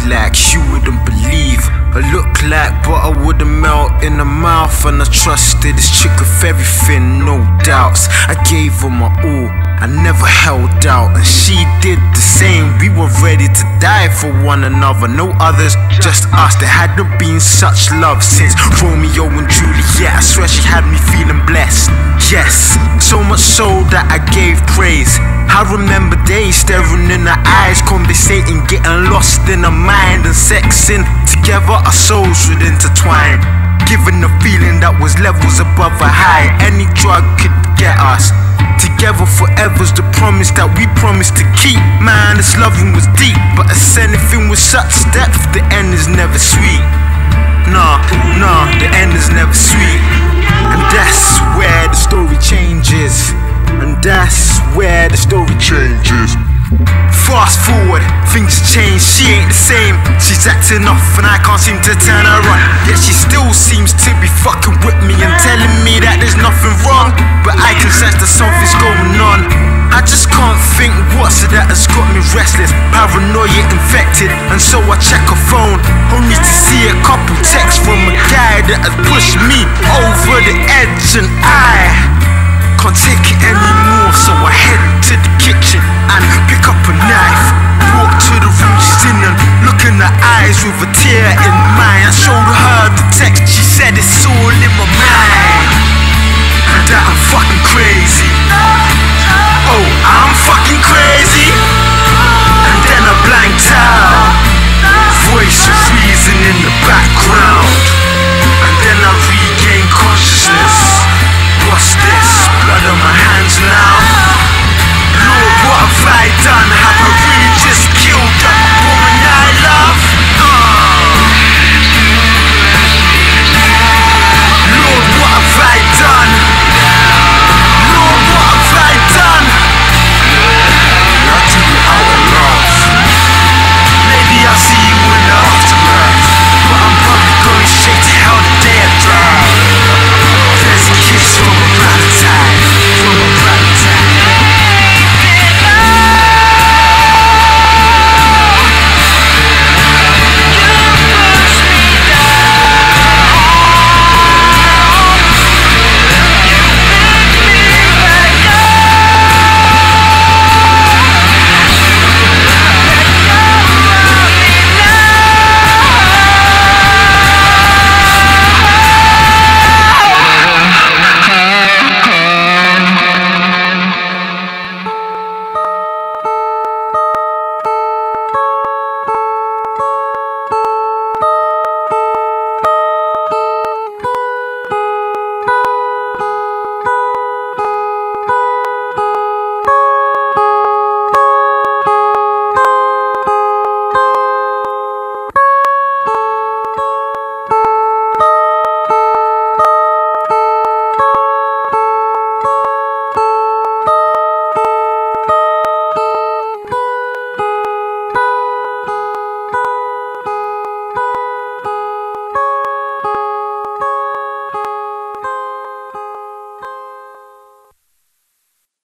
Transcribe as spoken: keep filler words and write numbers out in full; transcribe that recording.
like you wouldn't believe. I look like butter wouldn't melt in the mouth, and I trusted this chick with everything, no doubts. I gave her my all, I never held out, and she did the same. We were ready to die for one another, no others, just us. There hadn't been such love since Romeo and Juliet. I swear she had me feeling blessed. Yes, so much so that I gave praise. I remember days staring in her eyes, conversating, getting lost in her mind, and sexing together. Our souls would intertwine, giving a feeling that was levels above a high. Any drug could get us together. Forever's the promise that we promised to keep. Man, this loving was deep, but as anything with such depth, the end is never sweet. Nah, nah, the end is never sweet. And that's where the story changes. And that's where the story changes. Fast forward, things change, she ain't the same. She's acting off and I can't seem to turn her on. Yet she still seems to be fucking with me and telling me that there's nothing wrong, but I can sense that something's going on. I just can't think what's it that has got me restless, paranoia infected, and so I check her phone, only to see a couple texts from a guy that has pushed me over the edge. And I can't take it anymore, so I head to the kitchen and pick up a knife. Walk to the room she's in and look in her eyes with a tear in mine. I showed her the text, she said it's all in my mind.